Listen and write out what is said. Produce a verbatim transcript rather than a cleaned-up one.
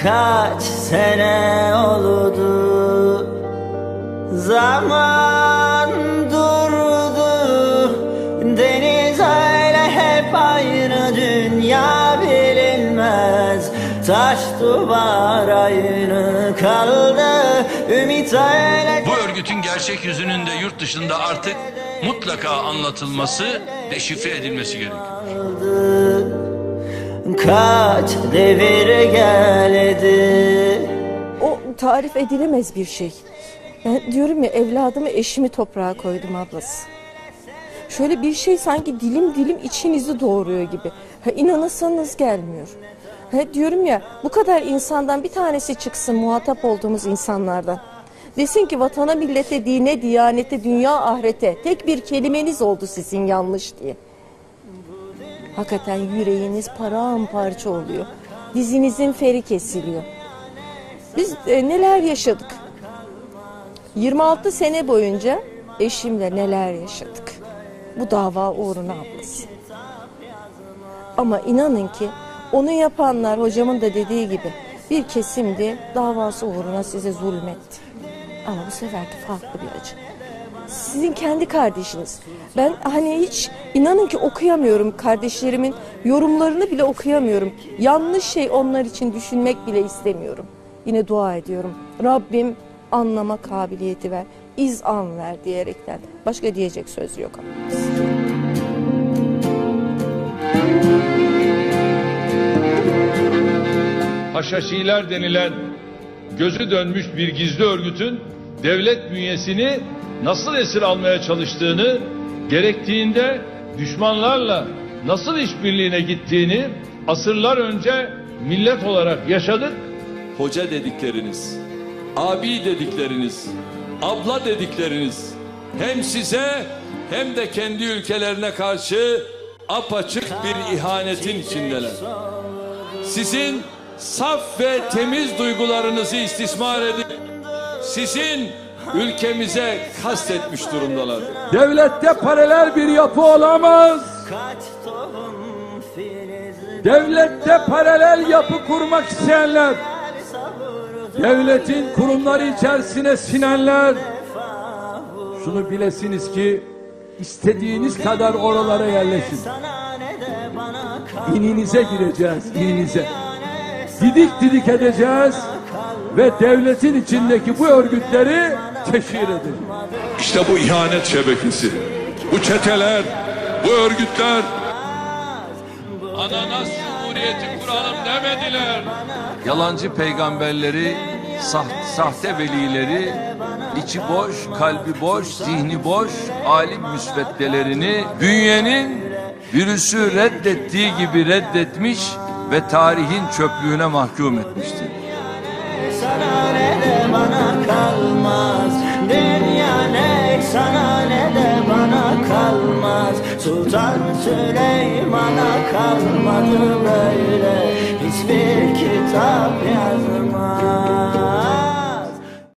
Kaç sene oldu, zaman durdu, deniz öyle hep aynı, dünya bilinmez, taş duvar aynı kaldı, ümit öyle. Bu örgütün gerçek yüzünün de yurt dışında artık mutlaka anlatılması, deşifre edilmesi gerekiyor. Kaç devir geldi. O tarif edilemez bir şey. Ben diyorum ya, evladımı, eşimi toprağa koydum ablası. Şöyle bir şey sanki dilim dilim içinizi doğuruyor gibi. Ha, inanırsanız gelmiyor. Ha, diyorum ya, bu kadar insandan bir tanesi çıksın, muhatap olduğumuz insanlardan. Desin ki vatana, millete, dine, diyanete, dünya, ahirete tek bir kelimeniz oldu sizin yanlış diye. Hakikaten yüreğiniz paramparça oluyor. Dizinizin feri kesiliyor. Biz e, neler yaşadık? yirmi altı sene boyunca eşimle neler yaşadık. Bu dava uğruna ablası. Ama inanın ki onu yapanlar, hocamın da dediği gibi, bir kesimdi, davası uğruna size zulmetti. Ama bu seferki farklı bir acı. Sizin kendi kardeşiniz. Ben hani hiç, inanın ki okuyamıyorum, kardeşlerimin yorumlarını bile okuyamıyorum. Yanlış şey onlar için düşünmek bile istemiyorum. Yine dua ediyorum. Rabbim anlama kabiliyeti ver, izan ver diyerekten. Başka diyecek söz yok. Haşhaşiler denilen gözü dönmüş bir gizli örgütün devlet bünyesini nasıl esir almaya çalıştığını, gerektiğinde düşmanlarla nasıl işbirliğine gittiğini asırlar önce millet olarak yaşadık. Hoca dedikleriniz, abi dedikleriniz, abla dedikleriniz hem size hem de kendi ülkelerine karşı apaçık bir ihanetin içindeler. Sizin saf ve temiz duygularınızı istismar edip sizin ülkemize kastetmiş durumdalar. Devlette paralel bir yapı olamaz. Devlette paralel yapı kurmak isteyenler, devletin kurumları içerisine sinenler, şunu bilesiniz ki istediğiniz kadar oralara yerleşin. İninize gireceğiz, ininize. Didik didik edeceğiz ve devletin içindeki bu örgütleri teşhir edin. İşte bu ihanet şebekesi, bu çeteler, bu örgütler ananas cumhuriyeti kuralım demediler. Yalancı peygamberleri, sahte, sahte velileri, içi boş, kalbi boş, zihni boş, alim müsveddelerini bünyenin virüsü reddettiği gibi reddetmiş ve tarihin çöplüğüne mahkum etmiştir. Sana ne de bana kalmaz, dünya ne sana ne de bana kalmaz. Sultan Süleyman'a kalmadı böyle hiçbir kitap.